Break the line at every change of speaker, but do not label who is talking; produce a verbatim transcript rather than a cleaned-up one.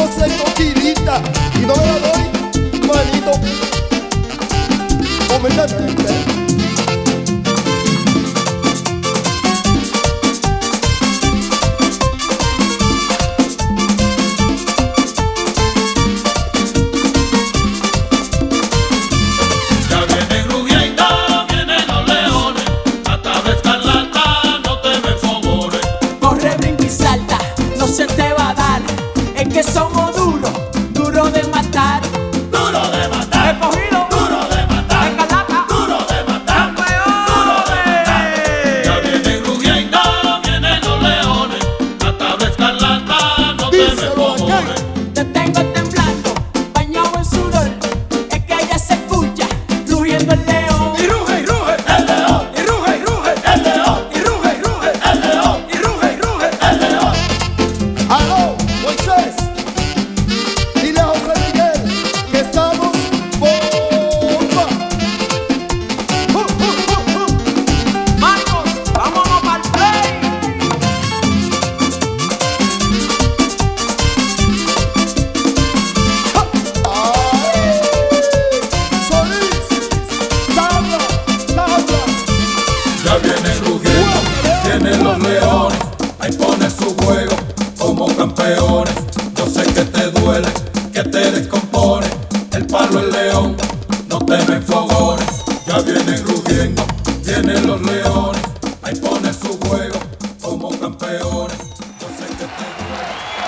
doce coquilitas y no me la doy, manito. Comandante.
Se te va a dar, es que somos duros, duros de matar,
duro de matar,
escogido,
duro de matar,
escalata,
duro de matar,
campeón,
duro de matar. Ya vienen rugiendo, vienen los leones, la tabla escarlata, no te me favores.
te tengo temblando, bañado en sudor, es que ya se escucha, rugiendo el león,
Y ruge y ruge el león,
y ruge y ruge
el león,
y ruge y ruge
el león,
y ruge y ruge
el león.
Aló, Moisés, dile a José Miguel que estamos bomba. Uh, uh, uh, uh.
Marcos, vámonos para el play.
Ay, Solís, tabla, tabla.
Ya vienen rugiendo, vienen los leones, ahí pone su juego como campeones. Yo sé que te duele, que te descompone, el palo el león, no temen fogones. Ya vienen rugiendo, vienen los leones, ahí pone su juego como campeones. Yo sé que te duele.